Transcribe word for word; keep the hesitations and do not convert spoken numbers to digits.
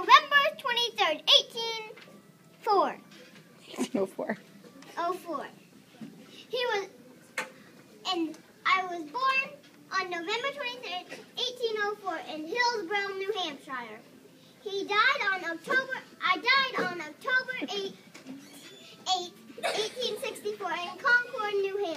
November twenty-third, eighteen oh four. eighteen oh four. oh four. He was, and I was born on November twenty-third, eighteen oh four in Hillsborough, New Hampshire. He died on October, I died on October eighth, eighteen sixty-four in Concord, New Hampshire.